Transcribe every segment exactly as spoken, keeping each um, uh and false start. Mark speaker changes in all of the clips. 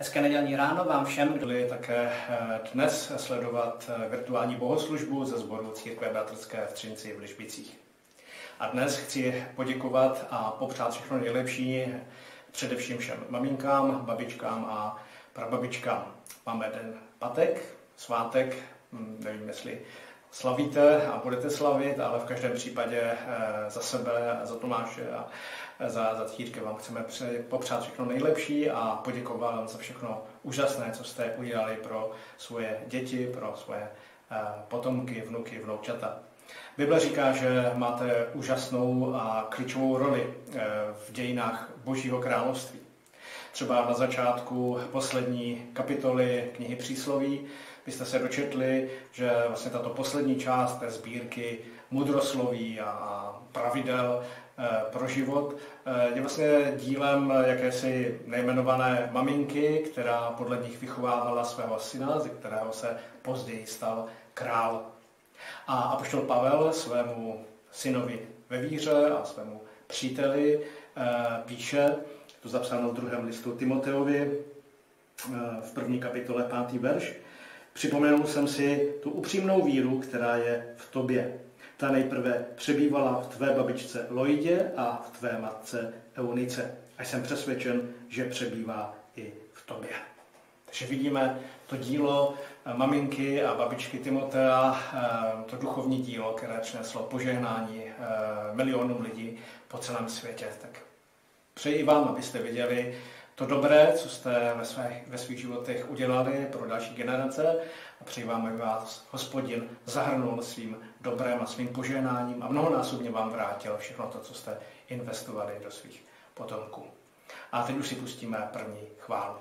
Speaker 1: Hezké nedělní ráno vám všem, kdo byli také dnes sledovat virtuální bohoslužbu ze sboru Církve bratrské v Třinci v Lišbicích. A dnes chci poděkovat a popřát všechno nejlepší především všem maminkám, babičkám a prababičkám. Máme den patek, svátek, nevím, jestli slavíte a budete slavit, ale v každém případě za sebe, za Tomáše a za, za církev vám chceme popřát všechno nejlepší a poděkovat vám za všechno úžasné, co jste udělali pro svoje děti, pro svoje potomky, vnuky, vnoučata. Bible říká, že máte úžasnou a klíčovou roli v dějinách Božího království. Třeba na začátku poslední kapitoly knihy Přísloví byste se dočetli, že vlastně tato poslední část té sbírky mudrosloví a pravidel pro život je vlastně dílem jakési nejmenované maminky, která podle nich vychovávala svého syna, ze kterého se později stal král. A apoštol Pavel svému synovi ve víře a svému příteli píše, to zapsáno v druhém listu Timoteovi v první kapitole pátý verš, připomenul jsem si tu upřímnou víru, která je v tobě. Ta nejprve přebývala v tvé babičce Loidě a v tvé matce Eunice. A jsem přesvědčen, že přebývá i v tobě. Takže vidíme to dílo maminky a babičky Timotea, to duchovní dílo, které přineslo požehnání milionům lidí po celém světě. Tak přeji vám, abyste viděli to dobré, co jste ve svých, ve svých životech udělali pro další generace, a přeji vám, aby vás Hospodin zahrnul svým dobrem a svým požehnáním a mnohonásobně vám vrátil všechno to, co jste investovali do svých potomků. A teď už si pustíme první chválu.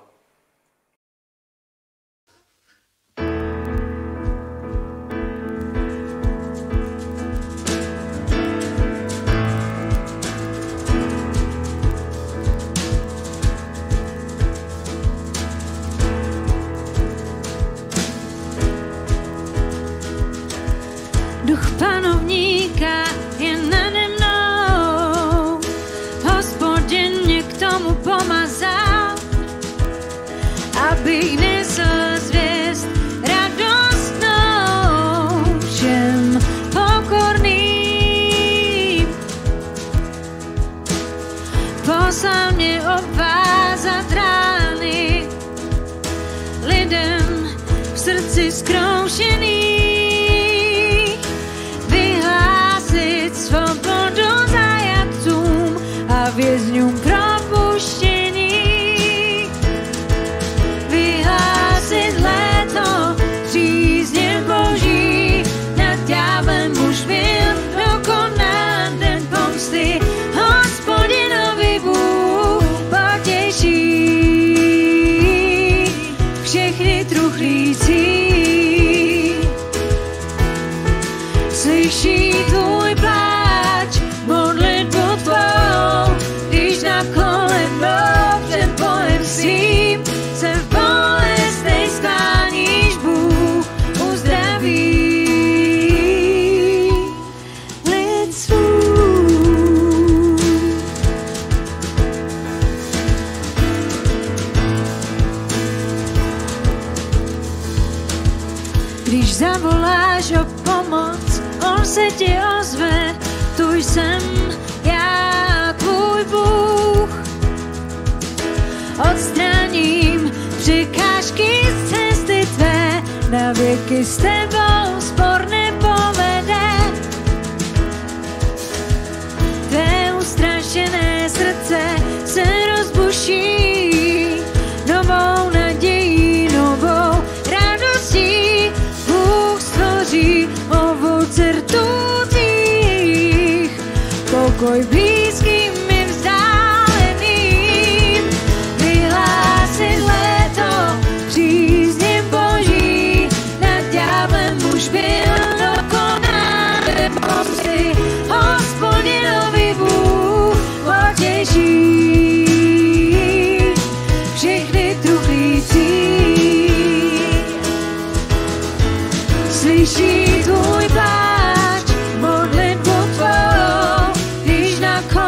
Speaker 2: Duch panovníka je nade mnou, Hospodin mě k tomu pomazal, abych nesl zvěst radostnou všem pokorným. Poslal mě obvázat rány lidem v srdci zkroušeným, svobodu zajatcům a vězňům propuštění. Vyhlásit léto přízně Boží, nad ďáblem už byl dokonán den pomsty. Hospodinovi Bůh potěší všechny truchlící. Slyší tvůj pláč, modlitbu tvou, když na kolenou před Bohem svým se v bolestech skláníš, Bůh uzdraví lid svůj. Když zavoláš o pomoc, on se ti ozve, tu jsem já, tvůj Bůh. Odstraním překážky z cesty tvé, na věky s tebou spor nepovede. Tvé ustrašené srdce se rozbuší, novou nadějí, novou radostí. Bůh stvoří ovoce rtů tvých, pokoj blízkým i vzdáleným. Vyhlásit léto přízně Boží, nad ďáblem už byl dokonán den pomsty. Hospodinovi Bůh potěší všechny truchlící. Slyší tvůj pláč, modlitbu tvou, když na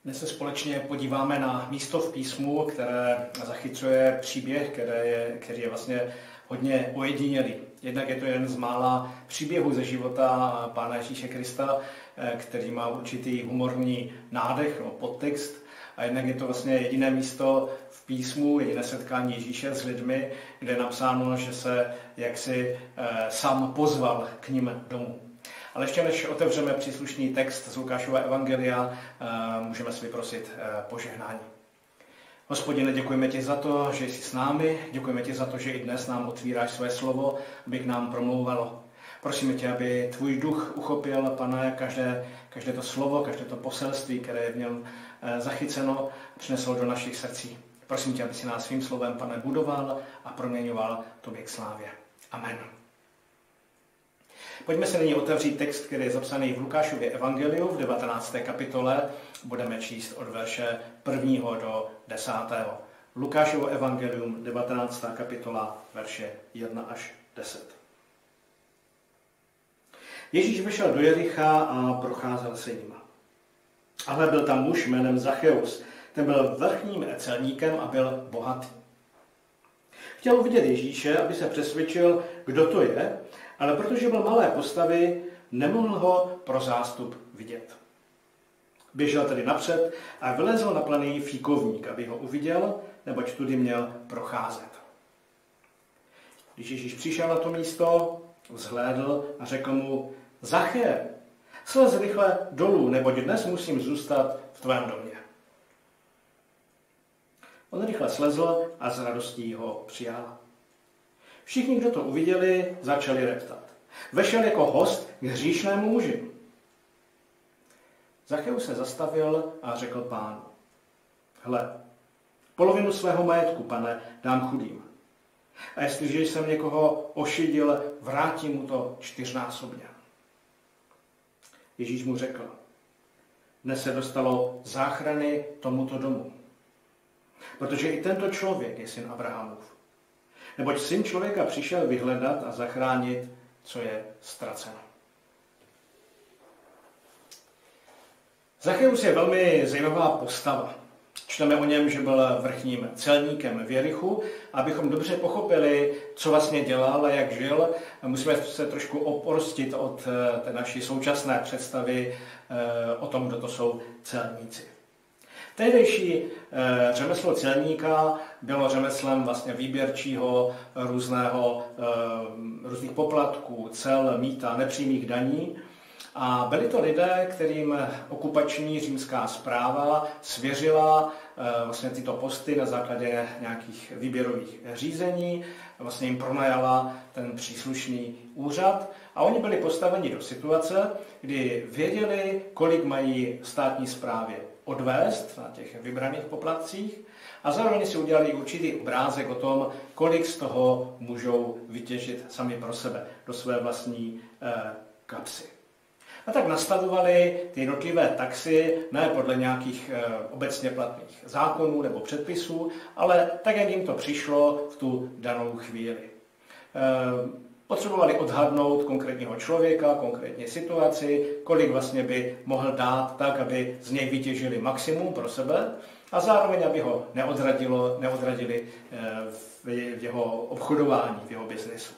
Speaker 1: Dnes se společně podíváme na místo v písmu, které zachycuje příběh, který je, který je vlastně hodně ojedinělý. Jednak je to jeden z mála příběhů ze života Pána Ježíše Krista, který má určitý humorní nádech, no, podtext. A jednak je to vlastně jediné místo v písmu, jediné setkání Ježíše s lidmi, kde je napsáno, že se jaksi e, sám pozval k ním domů. Ale ještě než otevřeme příslušný text z Lukášova evangelia, e, můžeme si vyprosit e, požehnání. Hospodine, děkujeme ti za to, že jsi s námi, děkujeme ti za to, že i dnes nám otvíráš své slovo, aby k nám promlouvalo. Prosíme tě, aby tvůj duch uchopil, Pane, každé, každé to slovo, každé to poselství, které je v něm e, zachyceno, přinesl do našich srdcí. Prosím tě, aby si nás svým slovem, Pane, budoval a proměňoval tobě k slávě. Amen. Pojďme se nyní otevřít text, který je zapsaný v Lukášově evangeliu v devatenácté kapitole. Budeme číst od verše prvního do desátého. Lukášovo evangelium, devatenáctá kapitola, verše jedna až deset. Ježíš vyšel do Jericha a procházel se jim. Ale byl tam muž jménem Zacheus. Ten byl vrchním celníkem a byl bohatý. Chtěl uvidět Ježíše, aby se přesvědčil, kdo to je, ale protože byl malé postavy, nemohl ho pro zástup vidět. Běžel tedy napřed a vylezl na planý fíkovník, aby ho uviděl, neboť tudy měl procházet. Když Ježíš přišel na to místo, vzhlédl a řekl mu: Zaché, slez rychle dolů, neboť dnes musím zůstat v tvém domě. On rychle slezl a s radostí ho přijal. Všichni, kdo to uviděli, začali reptat. Vešel jako host k hříšnému muži. Zacheus se zastavil a řekl Pánu: Hle, polovinu svého majetku, Pane, dám chudým. A jestliže jsem někoho ošidil, vrátím mu to čtyřnásobně. Ježíš mu řekl: Dnes se dostalo záchrany tomuto domu, protože i tento člověk je syn Abrahamův. Neboť syn člověka přišel vyhledat a zachránit, co je ztraceno. Zacheus je velmi zajímavá postava. Čteme o něm, že byl vrchním celníkem v Jerichu. Abychom dobře pochopili, co vlastně dělal a jak žil, musíme se trošku oprostit od té naší současné představy o tom, kdo to jsou celníci. Tehdejší e, řemeslo celníka bylo řemeslem vlastně výběrčího různého, e, různých poplatků, cel, mýta, nepřímých daní. A byli to lidé, kterým okupační římská správa svěřila e, vlastně tyto posty na základě nějakých výběrových řízení, vlastně jim pronajala ten příslušný úřad a oni byli postaveni do situace, kdy věděli, kolik mají státní správě odvést na těch vybraných poplatcích a zároveň si udělali určitý obrázek o tom, kolik z toho můžou vytěžit sami pro sebe do své vlastní eh, kapsy. A tak nastavovali ty jednotlivé taxy ne podle nějakých eh, obecně platných zákonů nebo předpisů, ale tak, jak jim to přišlo v tu danou chvíli. Eh, Potřebovali odhadnout konkrétního člověka, konkrétní situaci, kolik vlastně by mohl dát tak, aby z něj vytěžili maximum pro sebe a zároveň, aby ho neodradilo, neodradili v jeho obchodování, v jeho biznesu.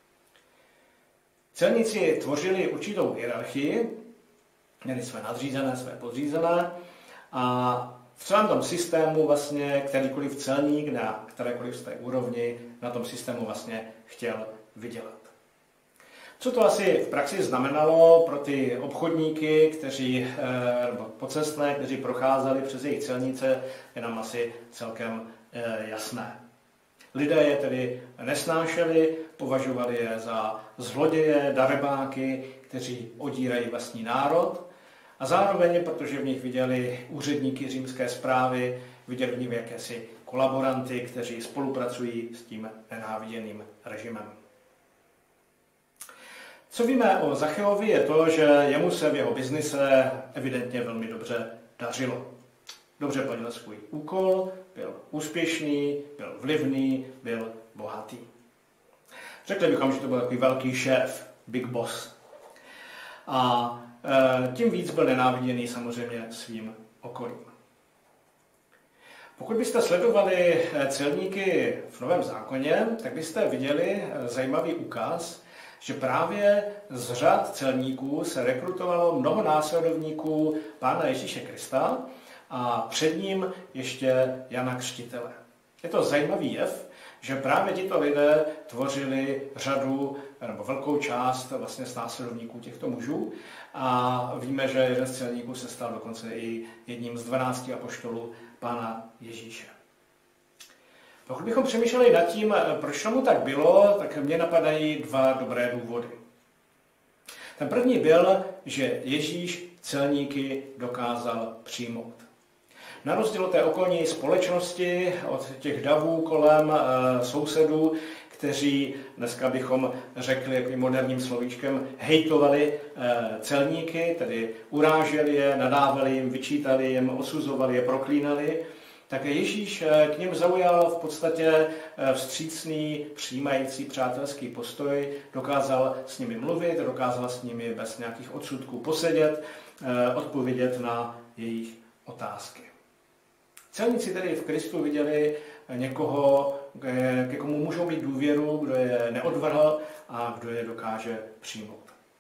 Speaker 1: Celníci tvořili určitou hierarchii, měli své nadřízené, své podřízené a v celém tom systému vlastně kterýkoliv celník na kterékoliv z té úrovni na tom systému vlastně chtěl vydělat. Co to asi v praxi znamenalo pro ty obchodníky, kteří, nebo pocestné, kteří procházeli přes jejich celnice, je nám asi celkem jasné. Lidé je tedy nesnášeli, považovali je za zloděje, darebáky, kteří odírají vlastní národ a zároveň, protože v nich viděli úředníky římské správy, viděli v nich jakési kolaboranty, kteří spolupracují s tím nenáviděným režimem. Co víme o Zacheovi je to, že jemu se v jeho biznise evidentně velmi dobře dařilo. Dobře plnil svůj úkol, byl úspěšný, byl vlivný, byl bohatý. Řekli bychom, že to byl takový velký šéf, big boss. A e, tím víc byl nenáviděný samozřejmě svým okolím. Pokud byste sledovali celníky v Novém zákoně, tak byste viděli zajímavý ukaz, že právě z řad celníků se rekrutovalo mnoho následovníků Pána Ježíše Krista a před ním ještě Jana Křtitele. Je to zajímavý jev, že právě tito lidé tvořili řadu nebo velkou část vlastně z následovníků těchto mužů a víme, že jeden z celníků se stal dokonce i jedním z dvanácti apoštolů Pána Ježíše. Pokud bychom přemýšleli nad tím, proč tomu tak bylo, tak mě napadají dva dobré důvody. Ten první byl, že Ježíš celníky dokázal přijmout. Na rozdíl od té okolní společnosti, od těch davů kolem e, sousedů, kteří dneska bychom řekli jakým moderním slovíčkem hejtovali e, celníky, tedy uráželi je, nadávali jim, vyčítali jim, osuzovali je, proklínali, tak Ježíš k nim zaujal v podstatě vstřícný, přijímající, přátelský postoj, dokázal s nimi mluvit, dokázal s nimi bez nějakých odsudků posedět, odpovědět na jejich otázky. Celníci tedy v Kristu viděli někoho, ke komu můžou mít důvěru, kdo je neodvrhl a kdo je dokáže přijmout.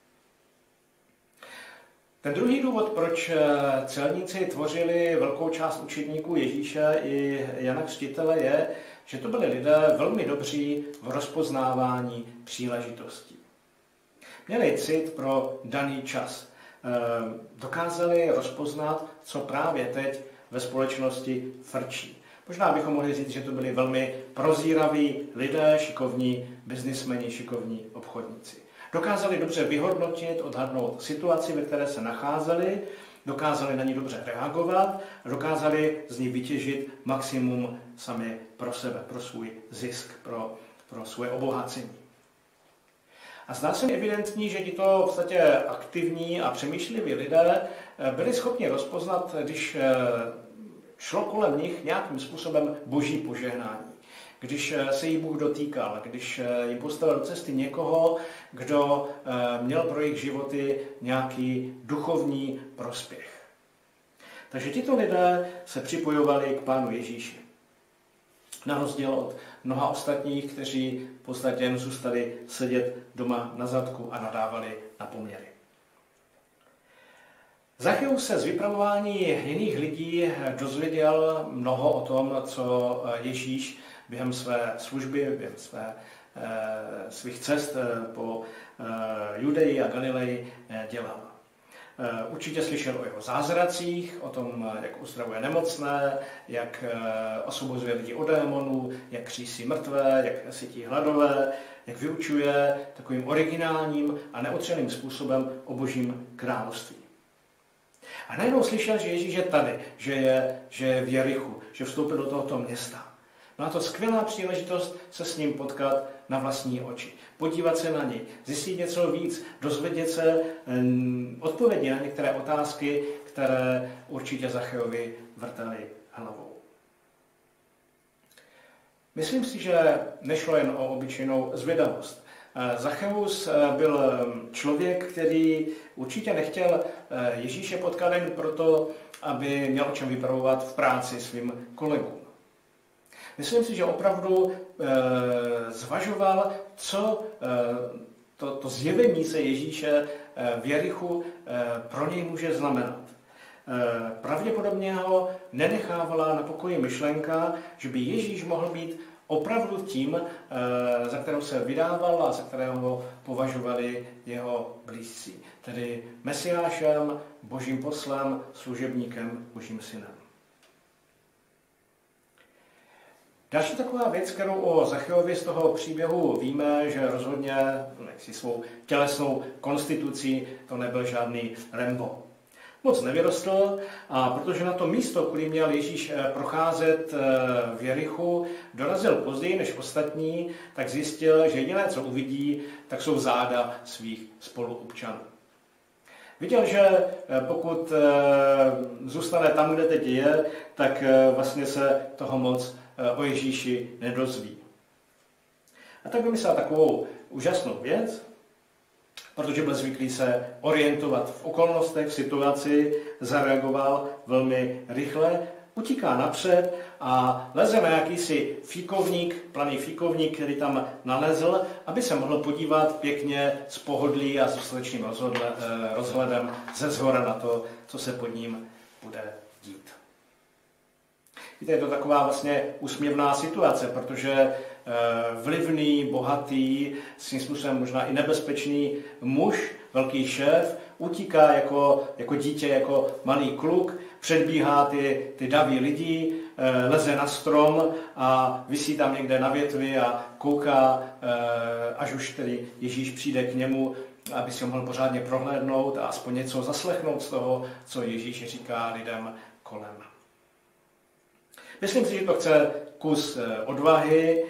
Speaker 1: Ten druhý důvod, proč celníci tvořili velkou část učedníků Ježíše i Jana Křtitele, je, že to byli lidé velmi dobří v rozpoznávání příležitostí. Měli cit pro daný čas. Dokázali rozpoznat, co právě teď ve společnosti frčí. Možná bychom mohli říct, že to byli velmi prozíraví lidé, šikovní biznismeni, šikovní obchodníci. Dokázali dobře vyhodnotit, odhadnout situaci, ve které se nacházeli, dokázali na ní dobře reagovat a dokázali z ní vytěžit maximum sami pro sebe, pro svůj zisk, pro, pro svoje obohacení. A zdá se mi evidentní, že tito v podstatě aktivní a přemýšliví lidé byli schopni rozpoznat, když šlo kolem nich nějakým způsobem boží požehnání. Když se jí Bůh dotýkal, když jim postavil do cesty někoho, kdo měl pro jejich životy nějaký duchovní prospěch. Takže tito lidé se připojovali k Pánu Ježíši. Na rozdíl od mnoha ostatních, kteří v podstatě jen zůstali sedět doma na zadku a nadávali na poměry. Zaccheus se z vypravování jiných lidí dozvěděl mnoho o tom, co Ježíš během své služby, během své, e, svých cest po e, Judeji a Galileji e, dělal. E, určitě slyšel o jeho zázracích, o tom, jak uzdravuje nemocné, jak e, osvobozuje lidi od démonů, jak křísí mrtvé, jak sytí hladové, jak vyučuje takovým originálním a neotřeným způsobem o Božím království. A najednou slyšel, že Ježíš je tady, že je, že je v Jerichu, že vstoupil do tohoto města. Byla to skvělá příležitost se s ním potkat na vlastní oči. Podívat se na něj, zjistit něco víc, dozvědět se um, odpovědi na některé otázky, které určitě Zaccheovi vrtaly hlavou. Myslím si, že nešlo jen o obyčejnou zvědavost. Zaccheus byl člověk, který určitě nechtěl Ježíše potkat jen proto, aby měl o čem vypravovat v práci svým kolegům. Myslím si, že opravdu zvažoval, co to, to zjevení se Ježíše v Jerichu pro něj může znamenat. Pravděpodobně ho nenechávala na pokoji myšlenka, že by Ježíš mohl být opravdu tím, za kterého se vydával a za kterého považovali jeho blízcí. Tedy Mesiášem, Božím poslem, služebníkem, Božím synem. Další taková věc, kterou o Zaccheovi z toho příběhu víme, že rozhodně si svou tělesnou konstitucí to nebyl žádný Rambo. Moc nevyrostl a protože na to místo, kudy měl Ježíš procházet v Jerichu, dorazil později než ostatní, tak zjistil, že jediné, co uvidí, tak jsou záda svých spoluobčanů. Viděl, že pokud zůstane tam, kde teď je, tak vlastně se toho moc o Ježíši nedozví. A tak vymyslel takovou úžasnou věc, protože byl zvyklý se orientovat v okolnostech, v situaci, zareagoval velmi rychle utíká napřed a leze na jakýsi fíkovník, planý fíkovník, který tam nalezl, aby se mohl podívat pěkně z pohodlí a s dostatečným rozhledem ze zhora na to, co se pod ním bude dít. Víte, je to taková vlastně úsměvná situace, protože vlivný, bohatý, svým způsobem možná i nebezpečný muž, velký šéf, utíká jako, jako dítě, jako malý kluk, předbíhá ty, ty davy lidí, leze na strom a visí tam někde na větvi a kouká, až už tedy Ježíš přijde k němu, aby si ho mohl pořádně prohlédnout a aspoň něco zaslechnout z toho, co Ježíš říká lidem kolem. Myslím si, že to chce kus odvahy,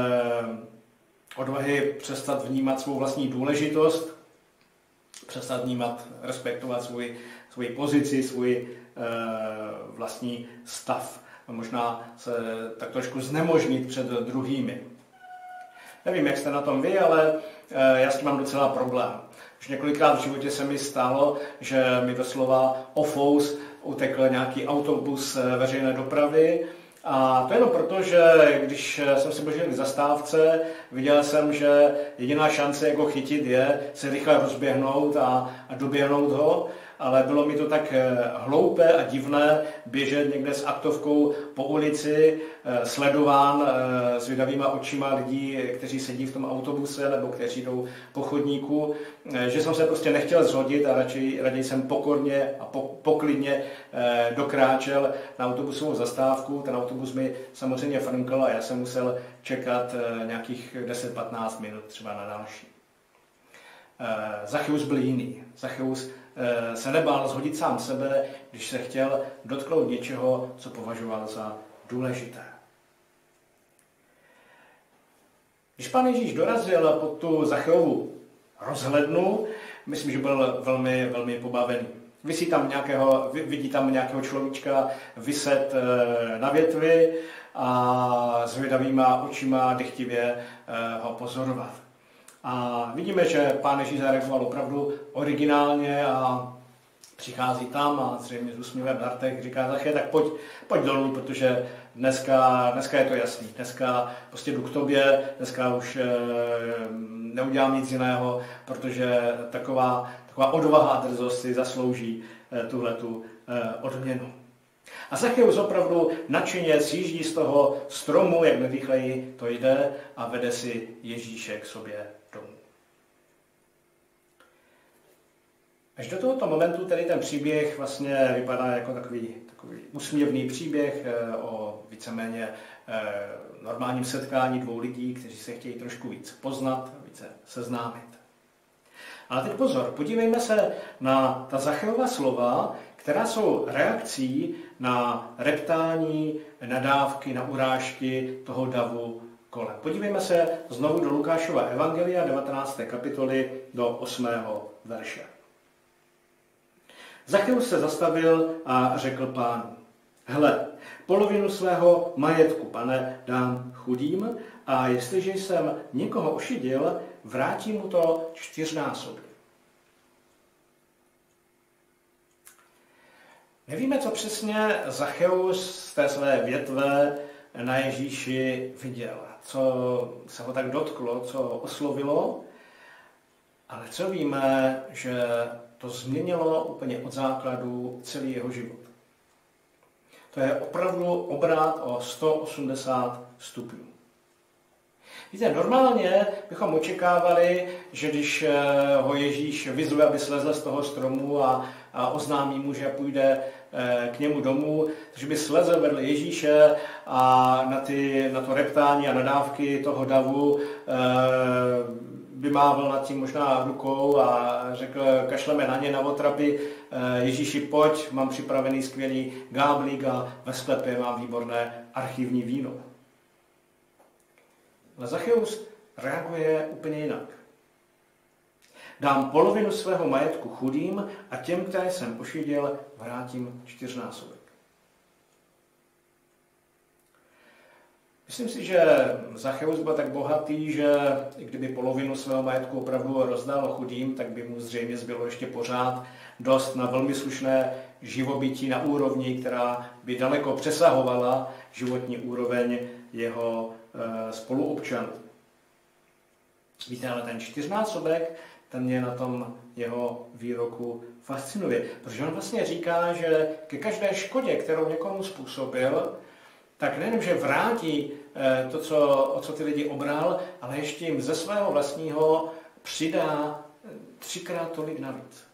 Speaker 1: odvahy přestat vnímat svou vlastní důležitost, přestat vnímat, respektovat svůj, svůj pozici, svůj vlastní stav. A možná se tak trošku znemožnit před druhými. Nevím, jak jste na tom vy, ale já s tím mám docela problém. Už několikrát v životě se mi stalo, že mi doslova ofous utekl nějaký autobus veřejné dopravy. A to jenom proto, že když jsem se božil v zastávce, viděl jsem, že jediná šance, jak ho chytit, je se rychle rozběhnout a, a doběhnout ho. Ale bylo mi to tak hloupé a divné běžet někde s aktovkou po ulici, sledován zvědavýma očima lidí, kteří sedí v tom autobuse nebo kteří jdou po chodníku, že jsem se prostě nechtěl zhodit a radši, raději jsem pokorně a poklidně dokráčel na autobusovou zastávku. Ten autobus mi samozřejmě frnkl a já jsem musel čekat nějakých deset patnáct minut třeba na další. Zaccheus byl jiný. Zaccheus se nebál zhodit sám sebe, když se chtěl dotknout něčeho, co považoval za důležité. Když Pán Ježíš dorazil pod tu Zaccheovu rozhlednu, myslím, že byl velmi, velmi pobavený. Visí tam nějakého, vidí tam nějakého človíčka viset na větvi a zvědavýma očima dychtivě ho pozorovat. A vidíme, že Pán Ježíš zareagoval opravdu originálně a přichází tam a zřejmě s úsměvem na rtech říká: Zachy, tak pojď, pojď dolů, protože dneska, dneska je to jasný. Dneska prostě jdu k tobě, dneska už e, neudělám nic jiného, protože taková, taková odvaha a drzost si zaslouží e, tuhletu e, odměnu. A Zaccheus opravdu nadšeně sjíždí z toho stromu, jak nejrychleji to jde, a vede si Ježíše k sobě domů. Až do tohoto momentu tedy ten příběh vlastně vypadá jako takový, takový úsměvný příběh o víceméně normálním setkání dvou lidí, kteří se chtějí trošku víc poznat, více seznámit. Ale teď pozor, podívejme se na ta Zaccheova slova, která jsou reakcí na reptání, nadávky, na urážky toho davu kolem. Podívejme se znovu do Lukášova evangelia, devatenácté kapitoly, do osmého verše. Zaccheus se zastavil a řekl Pánu: Hle, polovinu svého majetku, Pane, dám chudým, a jestliže jsem někoho ošidil, vrátím mu to čtyřnásobně. Nevíme, co přesně Zaccheus z té své větve na Ježíši viděl, co se ho tak dotklo, co ho oslovilo, ale co víme, že to změnilo úplně od základu celý jeho život. To je opravdu obrat o sto osmdesát stupňů. Víte, normálně bychom očekávali, že když ho Ježíš vyzve, aby slezl z toho stromu a, a oznámí mu, že půjde k němu domů, že by slezl vedle Ježíše a na, ty, na to reptání a nadávky toho davu by mával nad tím možná rukou a řekl: kašleme na ně, na otrapy, Ježíši, pojď, mám připravený skvělý gáblík a ve sklepě mám výborné archivní víno. Ale Zaccheus reaguje úplně jinak. Dám polovinu svého majetku chudým a těm, které jsem pošidil, vrátím čtyřnásobek. My Myslím si, že Zacheus byl tak bohatý, že i kdyby polovinu svého majetku opravdu rozdal chudým, tak by mu zřejmě zbylo ještě pořád dost na velmi slušné živobytí na úrovni, která by daleko přesahovala životní úroveň jeho e, spoluobčanů. Víte, ale ten čtyřnásobek, ten mě na tom jeho výroku fascinuje, protože on vlastně říká, že ke každé škodě, kterou někomu způsobil, tak nejenom, že vrátí to, co, o co ty lidi obral, ale ještě jim ze svého vlastního přidá třikrát tolik navíc.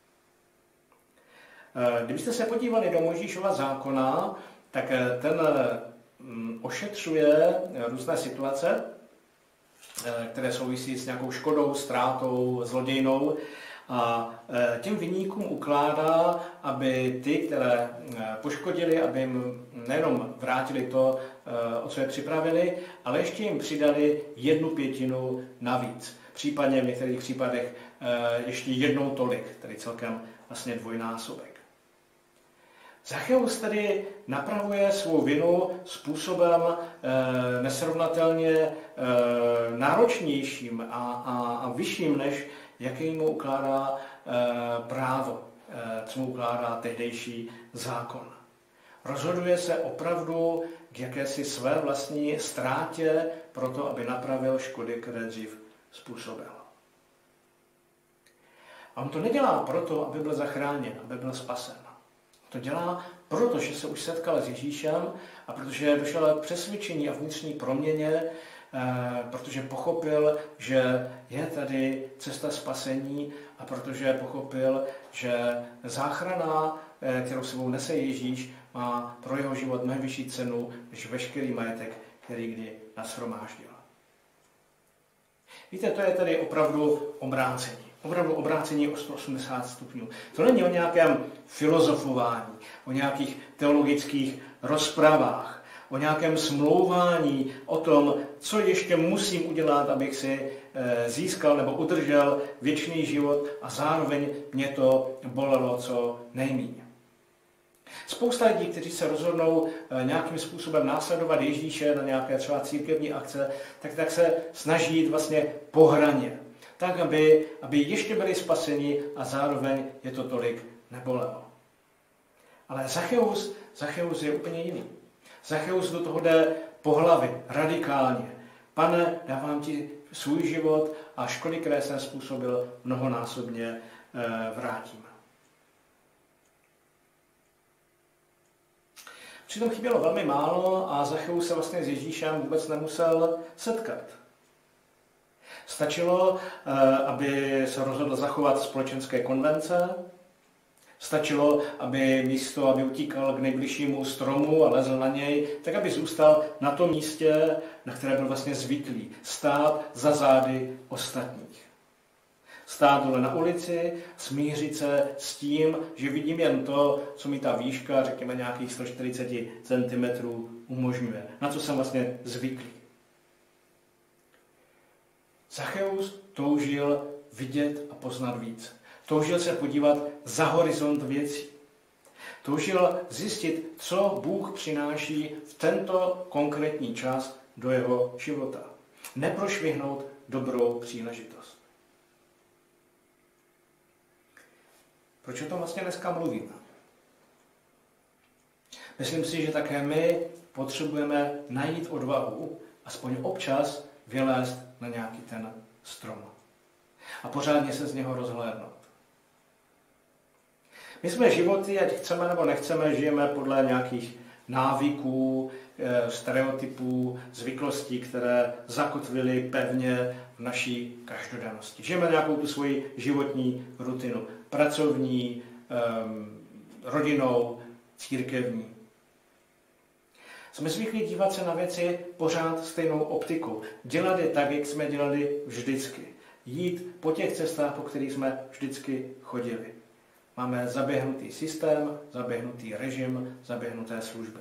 Speaker 1: Kdybyste se podívali do Mojžíšova zákona, tak ten ošetřuje různé situace, které souvisí s nějakou škodou, ztrátou, zlodějnou, a těm viníkům ukládá, aby ty, které poškodili, aby jim nejenom vrátili to, o co je připravili, ale ještě jim přidali jednu pětinu navíc. Případně v některých případech ještě jednou tolik, tedy celkem vlastně dvojnásobek. Zacheus tedy napravuje svou vinu způsobem e, nesrovnatelně e, náročnějším a, a, a vyšším, než jaký mu ukládá e, právo, e, co mu ukládá tehdejší zákon. Rozhoduje se opravdu k jakési své vlastní ztrátě proto, aby napravil škody, které dřív způsobil. A on to nedělá proto, aby byl zachráněn, aby byl spasen. To dělá proto, že se už setkal s Ježíšem a protože došel k přesvědčení a vnitřní proměně, protože pochopil, že je tady cesta spasení a protože pochopil, že záchrana, kterou sebou nese Ježíš, má pro jeho život mnohem vyšší cenu než veškerý majetek, který kdy nashromáždil. Víte, to je tady opravdu obrácení. Opravdu obrácení o sto osmdesát stupňů. To není o nějakém filozofování, o nějakých teologických rozpravách, o nějakém smlouvání o tom, co ještě musím udělat, abych si získal nebo udržel věčný život a zároveň mě to bolelo co nejméně. Spousta lidí, kteří se rozhodnou nějakým způsobem následovat Ježíše na nějaké třeba církevní akce, tak, tak se snaží jít vlastně po hraně. Tak, aby, aby ještě byli spaseni a zároveň je to tolik nebolelo. Ale Zacheus, Zacheus je úplně jiný. Zacheus do toho jde po hlavě, radikálně. Pane, dávám ti svůj život a škody, které jsem způsobil, mnohonásobně e, vrátím. Přitom chybělo velmi málo a Zacheus se vlastně s Ježíšem vůbec nemusel setkat. Stačilo, aby se rozhodl zachovat společenské konvence, stačilo, aby místo, aby utíkal k nejbližšímu stromu a lezl na něj, tak aby zůstal na tom místě, na které byl vlastně zvyklý, stát za zády ostatních. Stát dole na ulici, smířit se s tím, že vidím jen to, co mi ta výška, řekněme nějakých sto čtyřicet centimetrů, umožňuje, na co jsem vlastně zvyklý. Zacheus toužil vidět a poznat víc. Toužil se podívat za horizont věcí. Toužil zjistit, co Bůh přináší v tento konkrétní čas do jeho života. Neprošvihnout dobrou příležitost. Proč o tom vlastně dneska mluvíme? Myslím si, že také my potřebujeme najít odvahu, aspoň občas vylézt na nějaký ten strom. A pořádně se z něho rozhlédnout. My jsme životy, ať chceme nebo nechceme, žijeme podle nějakých návyků, stereotypů, zvyklostí, které zakotvily pevně v naší každodennosti. Žijeme nějakou tu svoji životní rutinu. Pracovní, rodinou, církevní. Jsme zvyklí dívat se na věci pořád stejnou optikou. Dělat je tak, jak jsme dělali vždycky. Jít po těch cestách, po kterých jsme vždycky chodili. Máme zaběhnutý systém, zaběhnutý režim, zaběhnuté služby.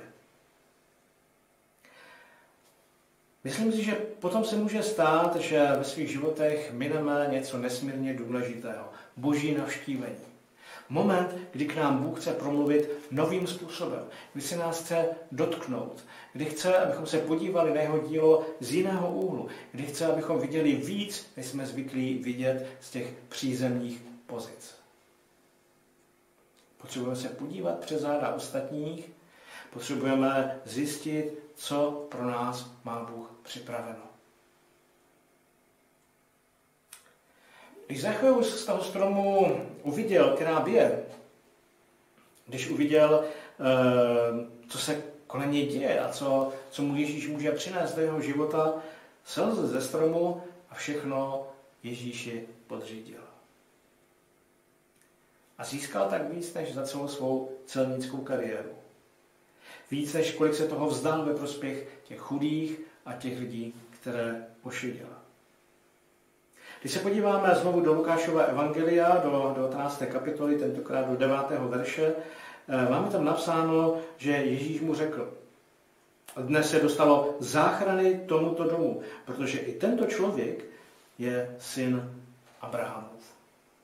Speaker 1: Myslím si, že potom se může stát, že ve svých životech mineme něco nesmírně důležitého. Boží navštívení. Moment, kdy k nám Bůh chce promluvit novým způsobem, kdy se nás chce dotknout, kdy chce, abychom se podívali na jeho dílo z jiného úhlu, kdy chce, abychom viděli víc, než jsme zvyklí vidět z těch přízemních pozic. Potřebujeme se podívat přes záda ostatních, potřebujeme zjistit, co pro nás má Bůh připraveno. Když Zacheus z toho stromu uviděl, která bije, když uviděl, co se kolem něj děje a co, co mu Ježíš může přinést do jeho života, slezl ze stromu a všechno Ježíši podřídil. A získal tak víc, než za celou svou celnickou kariéru. Víc, než kolik se toho vzdal ve prospěch těch chudých a těch lidí, které pošidil. Když se podíváme znovu do Lukášova evangelia, do devatenácté kapitoly, tentokrát do devátého verše, máme tam napsáno, že Ježíš mu řekl: dnes se dostalo záchrany tomuto domu, protože i tento člověk je syn Abrahamův.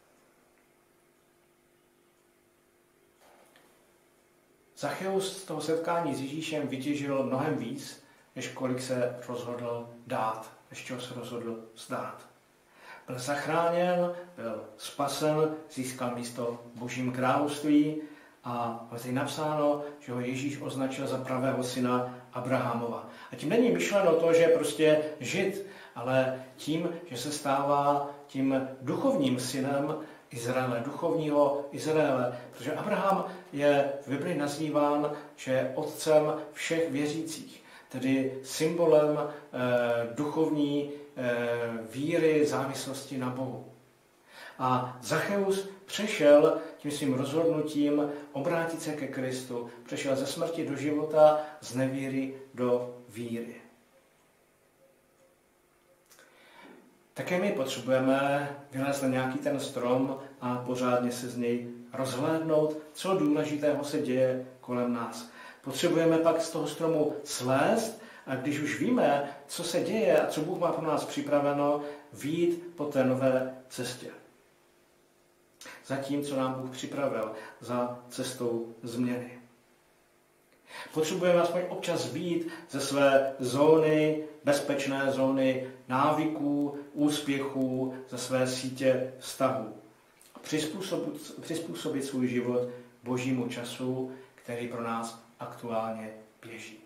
Speaker 1: Zacheus z toho setkání s Ježíšem vytěžil mnohem víc, než kolik se rozhodl dát, než čeho se rozhodl vzdát. Byl zachráněn, byl spasen, získal místo v Božím království a je tady napsáno, že ho Ježíš označil za pravého syna Abrahamova. A tím není myšleno to, že je prostě žid, ale tím, že se stává tím duchovním synem Izraele, duchovního Izraele. Protože Abraham je v Bibli nazýván, že je otcem všech věřících, tedy symbolem eh, duchovní eh, víry, závislosti na Bohu. A Zacheus přešel tím svým rozhodnutím obrátit se ke Kristu, přešel ze smrti do života, z nevíry do víry. Také my potřebujeme vylézt na nějaký ten strom a pořádně se z něj rozhlédnout, co důležitého se děje kolem nás. Potřebujeme pak z toho stromu slézt a když už víme, co se děje a co Bůh má pro nás připraveno, vyjít po té nové cestě. Za tím, co nám Bůh připravil, za cestou změny. Potřebujeme aspoň občas vyjít ze své zóny, bezpečné zóny návyků, úspěchů, ze své sítě vztahů. Přizpůsobit, přizpůsobit svůj život Božímu času, který pro nás aktuálně běží.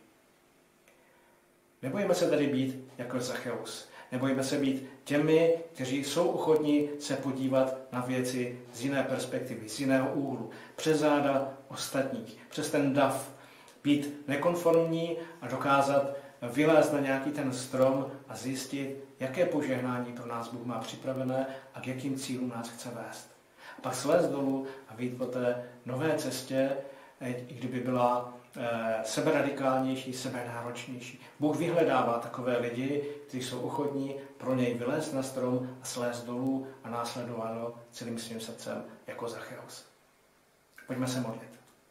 Speaker 1: Nebojíme se tedy být jako Zacheus. Nebojíme se být těmi, kteří jsou ochotní se podívat na věci z jiné perspektivy, z jiného úhlu, přes záda ostatních, přes ten dav, být nekonformní a dokázat vylézt na nějaký ten strom a zjistit, jaké požehnání pro nás Bůh má připravené a k jakým cílům nás chce vést. A pak slézt dolů a vyjít po té nové cestě, i kdyby byla e, seberadikálnější, sebenáročnější. Bůh vyhledává takové lidi, kteří jsou ochotní pro něj vylézt na strom a slézt dolů a následováno celým svým srdcem jako Zacheus. Pojďme se modlit.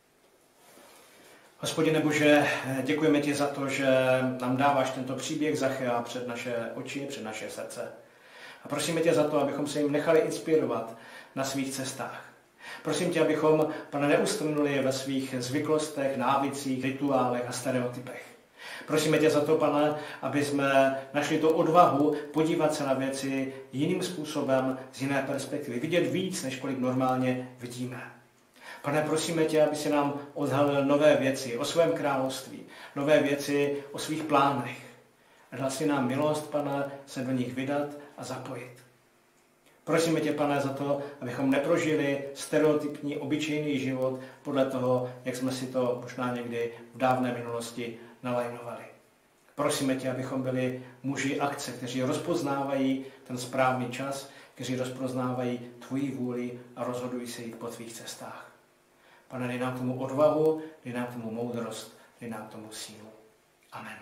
Speaker 1: Hospodine Bože, děkujeme ti za to, že nám dáváš tento příběh Zachea před naše oči, před naše srdce. A prosíme tě za to, abychom se jim nechali inspirovat na svých cestách. Prosím tě, abychom, Pane, neustrnuli ve svých zvyklostech, návycích, rituálech a stereotypech. Prosíme tě za to, Pane, aby jsme našli tu odvahu podívat se na věci jiným způsobem, z jiné perspektivy. Vidět víc, než kolik normálně vidíme. Pane, prosíme tě, aby si nám odhalil nové věci o svém království, nové věci o svých plánech. A dal si nám milost, Pane, se do nich vydat a zapojit. Prosíme tě, Pane, za to, abychom neprožili stereotypní, obyčejný život podle toho, jak jsme si to možná někdy v dávné minulosti nalajnovali. Prosíme tě, abychom byli muži akce, kteří rozpoznávají ten správný čas, kteří rozpoznávají tvoji vůli a rozhodují se jít po tvých cestách. Pane, dej nám tomu odvahu, dej nám tomu moudrost, dej nám tomu sílu. Amen.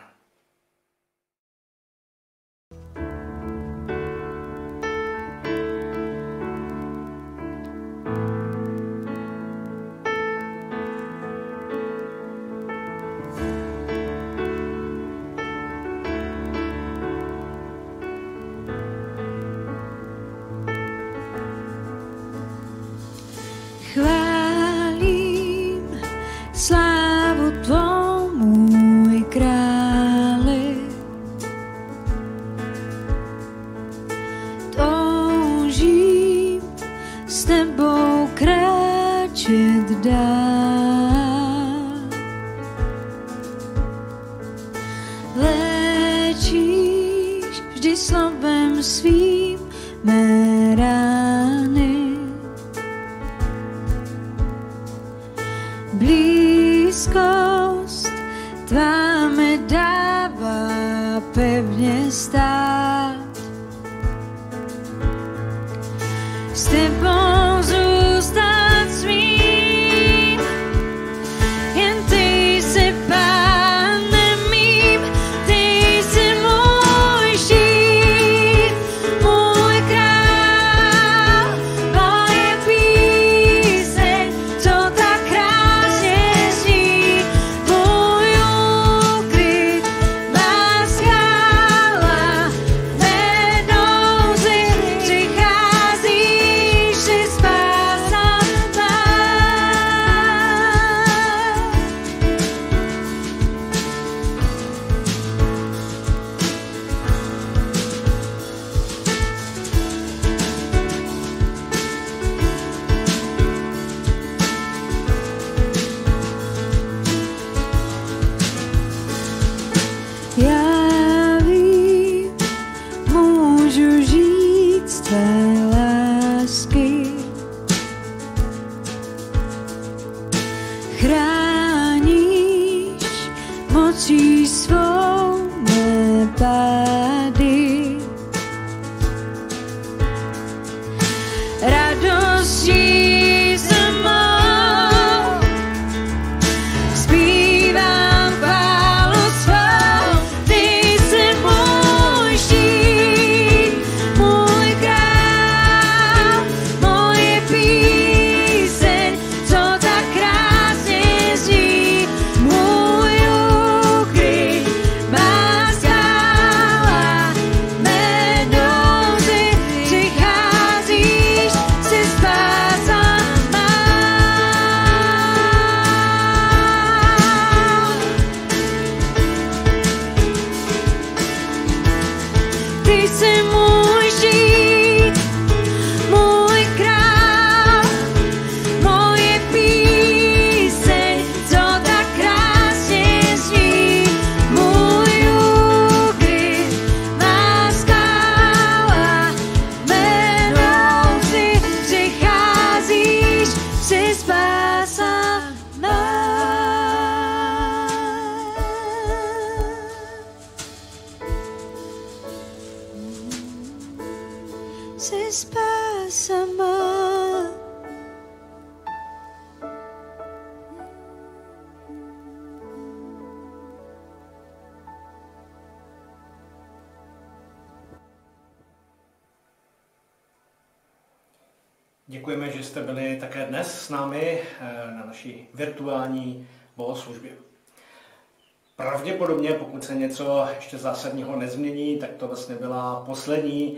Speaker 2: Chvál mě stát. S tebou zůstat smím, jen ty jsi pánem mým, ty jsi můj štít, můj král, moje píseň, co tak krásně zní, můj úkryt, má skála, mé nouzi přicházíš, jsi spása má. Já vím, můžu žít z tvé lásky, chráníš mocí svou mé pády, radostí se mou zpívám chválu svou, ty jsi můj štít, můj král, moje píseň, co tak krásně zní, můj úkryt, má skála, mé nouzi přicházíš, jsi spása má. Ty jsi můj štít, můj král, moje píseň, co tak krásně zní, můj úkryt, má skála, mé nouzi přicházíš, jsi spása má. Jsi spása má.
Speaker 1: Děkujeme, že jste byli také dnes s námi na naší virtuální bohoslužbě. Pravděpodobně, pokud se něco ještě zásadního nezmění, tak to vlastně byla poslední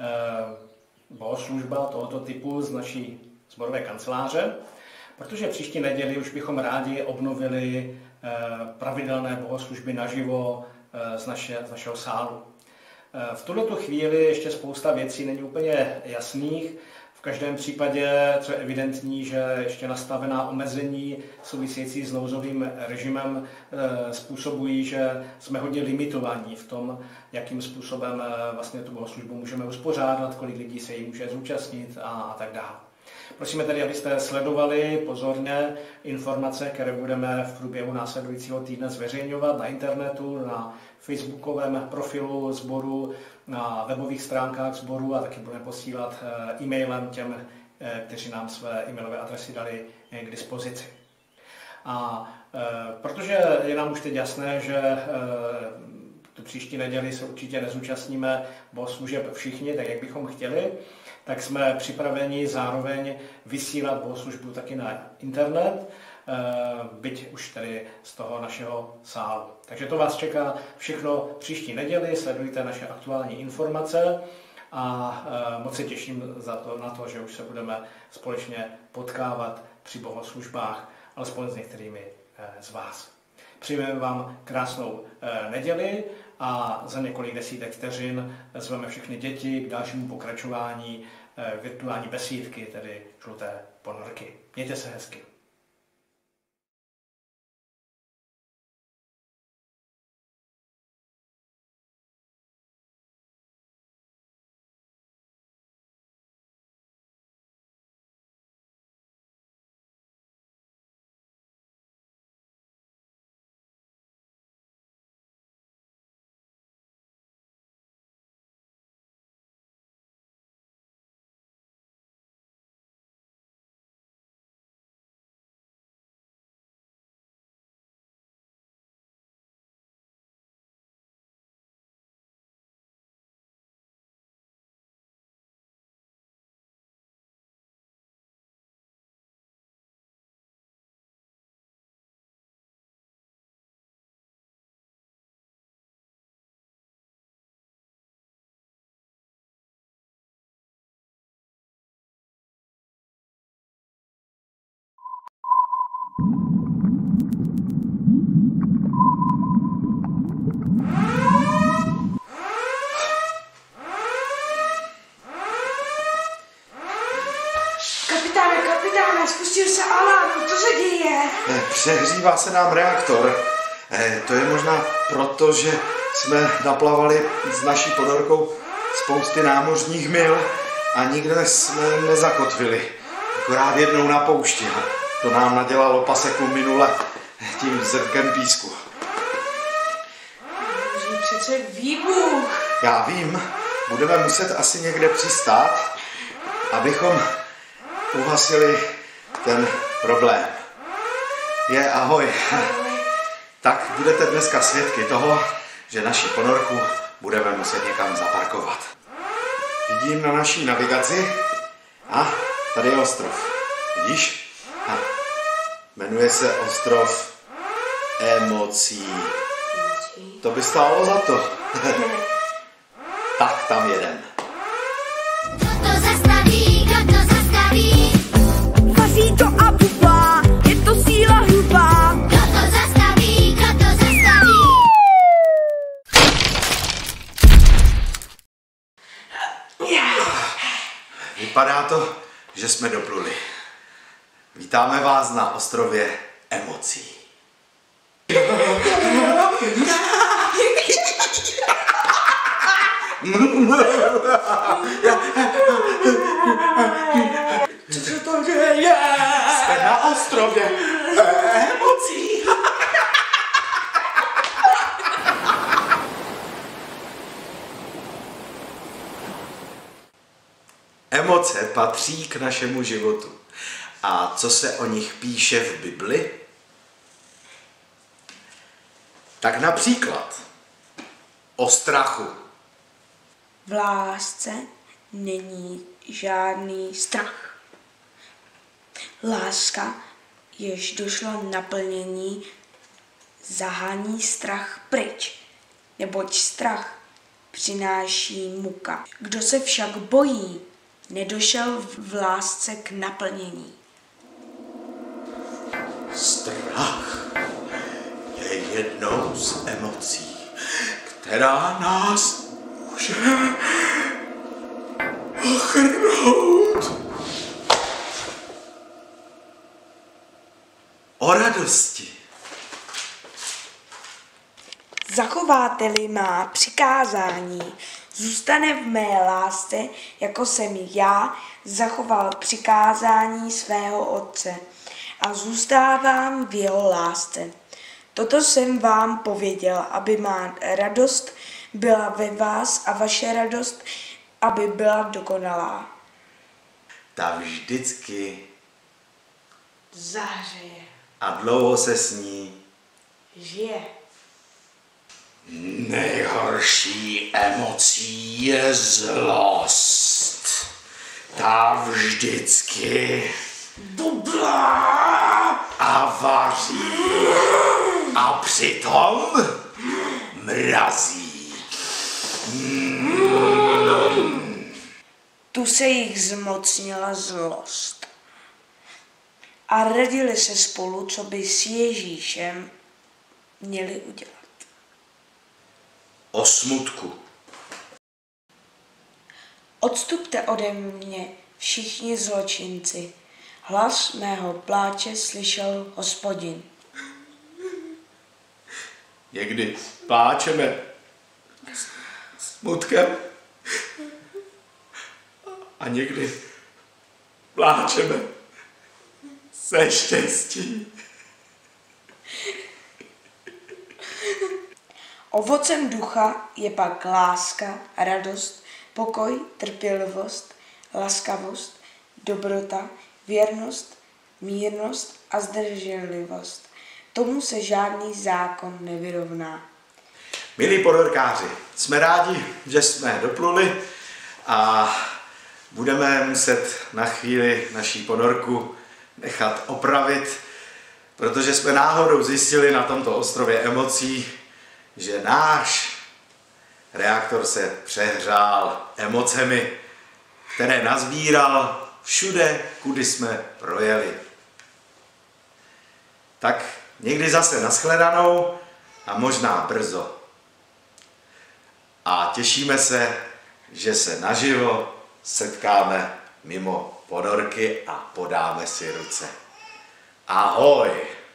Speaker 1: bohoslužba tohoto typu z naší sborové kanceláře, protože příští neděli už bychom rádi obnovili pravidelné bohoslužby naživo z, naše, z našeho sálu. V tuto chvíli ještě spousta věcí není úplně jasných. V každém případě, co je evidentní, že ještě nastavená omezení související s nouzovým režimem způsobují, že jsme hodně limitovaní v tom, jakým způsobem vlastně tu bohoslužbu můžeme uspořádat, kolik lidí se jí může zúčastnit a, a tak dále. Prosíme tedy, abyste sledovali pozorně informace, které budeme v průběhu následujícího týdne zveřejňovat na internetu, na facebookovém profilu sboru, na webových stránkách sboru a taky budeme posílat e-mailem těm, kteří nám své e-mailové adresy dali k dispozici. A e, protože je nám už teď jasné, že e, tu příští neděli se určitě nezúčastníme bohoslužeb všichni, tak jak bychom chtěli, tak jsme připraveni zároveň vysílat bohoslužbu taky na internet, byť už tedy z toho našeho sálu. Takže to vás čeká všechno příští neděli, sledujte naše aktuální informace a moc se těším za to, na to, že už se budeme společně potkávat při bohoslužbách, alespoň s některými z vás. Přejeme vám krásnou neděli a za několik desítek vteřin zveme všechny děti k dalšímu pokračování virtuální besídky, tedy žluté ponorky. Mějte se hezky.
Speaker 3: Kapitáne, kapitáne, spustil se alarm, co se děje?
Speaker 4: Přehřívá se nám reaktor. To je možná proto, že jsme naplavali s naší ponorkou spousty námořních mil a nikde jsme nezakotvili. Akorát jednou na poušti. To nám nadělalo paseku minule tím zrnkem písku.
Speaker 3: Může přece výbuch.
Speaker 4: Já vím, budeme muset asi někde přistát, abychom uhasili ten problém. Je, ahoj. Tak budete dneska svědky toho, že naši ponorku budeme muset někam zaparkovat. Vidím na naší navigaci a tady je ostrov. Vidíš? A jmenuje se ostrov emocí. To by stálo za to. Tak tam jedem.
Speaker 2: Kdo to zastaví, kdo to zastaví? Vazí to a bubá, je to síla hrubá. Kdo to zastaví, kdo to zastaví?
Speaker 4: Vypadá to, že jsme dopluli. Vítáme vás na ostrově emocí.
Speaker 3: Co se to děje?
Speaker 4: Jsme na ostrově emocí. Emoce patří k našemu životu. A co se o nich píše v Bibli? Tak například o strachu.
Speaker 3: V lásce není žádný strach. Láska, jež došlo naplnění, zahání strach pryč, neboť strach přináší muka. Kdo se však bojí, nedošel v lásce k naplnění.
Speaker 4: Strach je jednou z emocí, která nás může ochrnout. O radosti.
Speaker 3: Zachováte-li má přikázání, zůstane v mé lásce, jako jsem já zachoval přikázání svého otce a zůstávám v jeho lásce. Toto jsem vám pověděl, aby má radost byla ve vás a vaše radost, aby byla dokonalá.
Speaker 4: Ta vždycky
Speaker 3: Zahřeje,
Speaker 4: a dlouho se s ní.
Speaker 3: žije.
Speaker 4: Nejhorší emocí je zlost. Ta vždycky bublá a vaří a přitom mrazí.
Speaker 3: Tu se jich zmocnila zlost. A radili se spolu, co by s Ježíšem měli udělat.
Speaker 4: O smutku.
Speaker 3: Odstupte ode mě všichni zločinci. Hlas mého pláče slyšel Hospodin.
Speaker 4: Někdy pláčeme smutkem a někdy pláčeme se štěstí.
Speaker 3: Ovocem ducha je pak láska, radost, pokoj, trpělivost, laskavost, dobrota, věrnost, mírnost a zdrženlivost. Tomu se žádný zákon nevyrovná.
Speaker 4: Milí ponorkáři, jsme rádi, že jsme dopluli a budeme muset na chvíli naší ponorku nechat opravit, protože jsme náhodou zjistili na tomto ostrově emocí, že náš reaktor se přehrál emocemi, které nazbíral všude, kudy jsme projeli. Tak někdy zase nashledanou a možná brzo. A těšíme se, že se naživo setkáme mimo ponorky a podáme si ruce. Ahoj!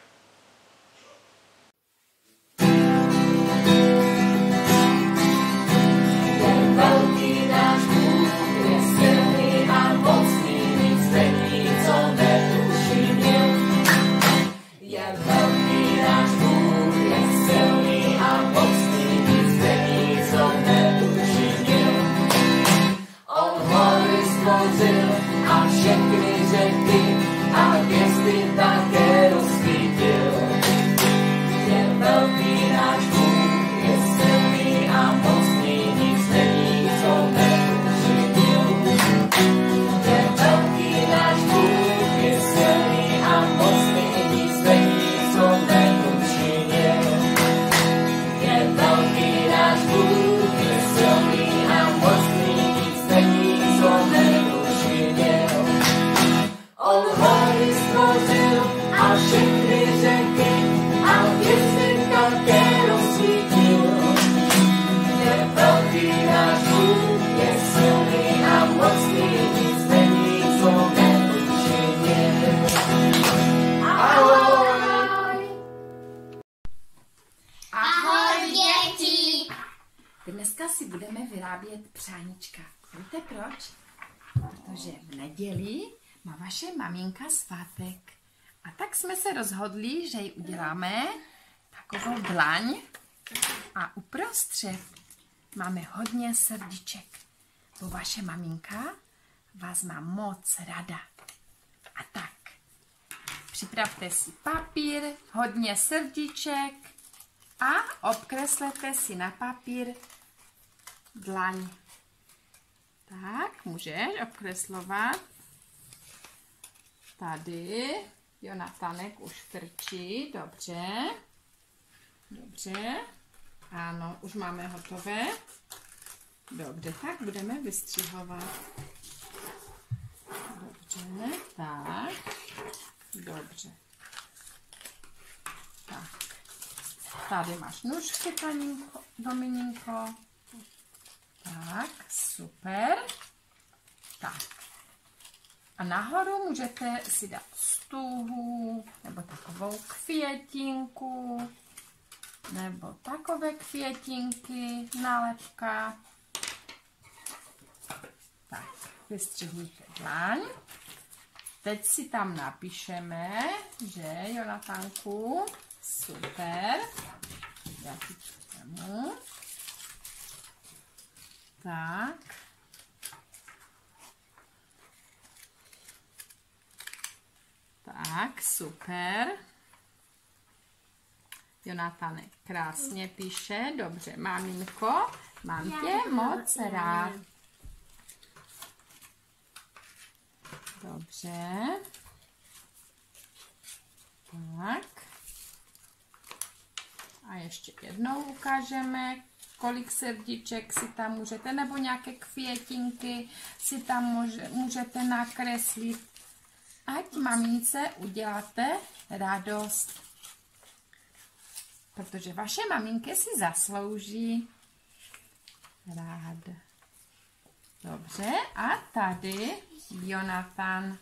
Speaker 5: A všechny řeky a hvězdy také rozsvítil. Je velký náš Bůh, je silný a mocný, nic není, co neučinil. Je velký náš Bůh, je silný a mocný, nic není, co neučinil. Je velký náš Bůh, je silný a mocný, nic není, co neučinil. On hory stvořil a všechny řeky a hvězdy také rozsvítil. Je velký náš Bůh, je silný a mocný, nic není, co neučinil. Ahoj!
Speaker 2: Ahoj, děti!
Speaker 6: Dneska si budeme vyrábět přáníčka. Víte proč? Protože v neděli má vaše maminka svátek. A tak jsme se rozhodli, že ji uděláme takovou dlaň a uprostřed máme hodně srdíček. Bo vaše maminka vás má moc rada. A tak, připravte si papír, hodně srdíček a obkreslete si na papír dlaň. Tak, můžeš obkreslovat. Tady Jonatanek už trčí, dobře. Dobře. Ano, už máme hotové. Dobře, tak budeme vystřihovat. Dobře, tak. Dobře. Tak. Tady máš nůžky, Taninko, Domininko. Tak, super. Tak. A nahoru můžete si dát stuhu, nebo takovou květinku, nebo takové květinky, nálepka. Tak, vystřihujte dlaň. Teď si tam napíšeme, že Jonatanku, super. Já ti přijmu. Tak. Tak, super. Jonatanek krásně píše. Dobře, maminko, mám tě moc rád. Dobře. Tak. A ještě jednou ukážeme, kolik srdíček si tam můžete, nebo nějaké květinky si tam může, můžete nakreslit. Ať mamince uděláte radost. Protože vaše maminky si zaslouží rád. Dobře, a tady Jonatan.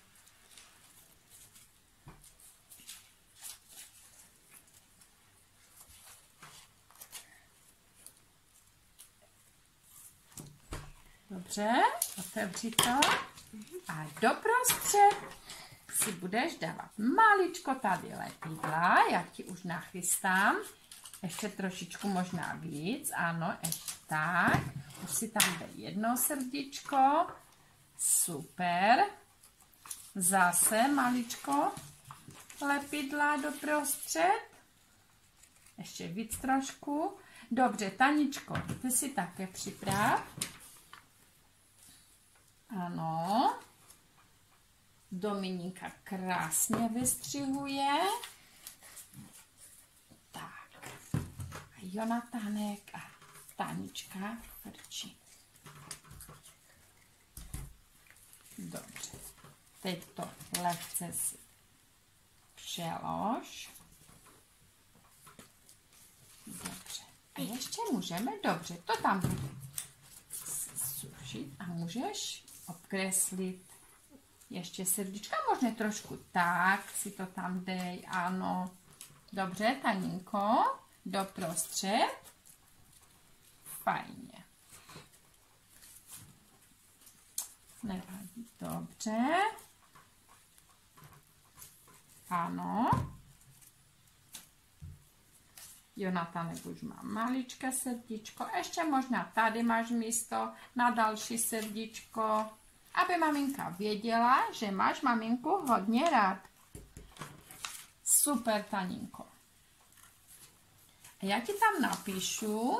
Speaker 6: Dobře, otevři to. A doprostřed si budeš dávat maličko tady lepidla, já ti už nachystám, ještě trošičku možná víc, ano, ještě tak, už si tam dej jedno srdíčko, super, zase maličko lepidla doprostřed, ještě víc trošku, dobře, Taničko, ty si také připrav, ano, Dominika krásně vystřihuje. Tak. A Jonatanek a Tanička vrčí. Dobře. Teď to lehce si přelož. Dobře. A ještě můžeme, dobře, to tam bude sušit a můžeš obkreslit Ještě srdíčka, možná trošku tak, si to tam dej, ano. Dobře, Taninko, doprostřed. Fajně. Nevadí, dobře. Ano. Jonatanek už má maličké srdíčko. Ještě možná tady máš místo na další srdíčko, aby maminka věděla, že máš maminku hodně rád. Super, Taninko. A já ti tam napíšu.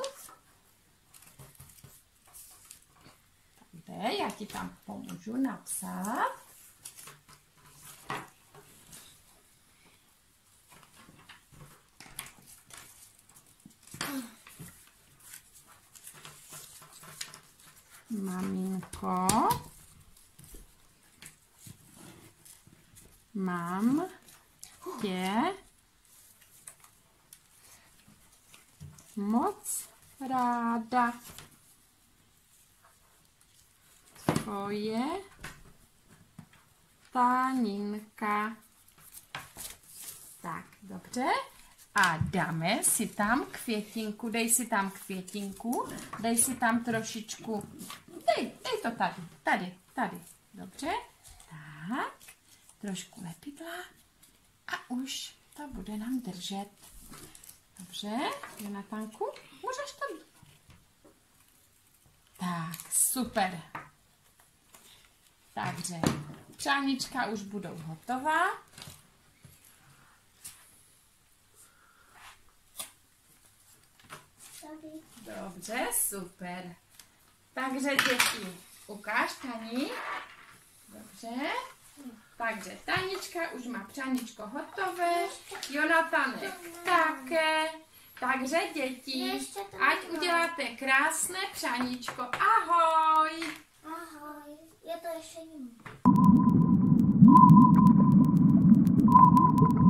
Speaker 6: Tady, já ti tam pomůžu napsat. Maminko, mám tě moc ráda. Tvoje Taninka. Tak, dobře. A dáme si tam květinku, dej si tam květinku, dej si tam trošičku, dej, dej to tady, tady, tady, dobře, tak, trošku lepidla a už to bude nám držet. Dobře, Jonatánku, můžeš to. Tak, super. Takže, přáníčka už budou hotová. Dobře, super. Takže děti, ukáž Tani. Dobře. Takže Tanička už má přáníčko hotové. Jonatanek také. Takže děti, ať uděláte krásné přáníčko. Ahoj.
Speaker 2: Ahoj. Je to ještě jiný.